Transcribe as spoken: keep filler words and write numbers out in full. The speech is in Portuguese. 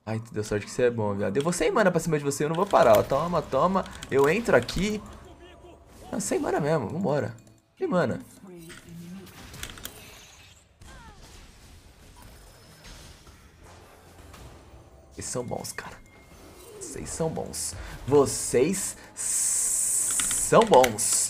Ai, tu deu sorte que você é bom, viado. Eu vou sem mana pra cima de você, eu não vou parar, ó. Toma, toma. Eu entro aqui. Não, sem mana mesmo, vambora. Sem mana. Vocês são bons, cara. Vocês são bons. Vocês são bons.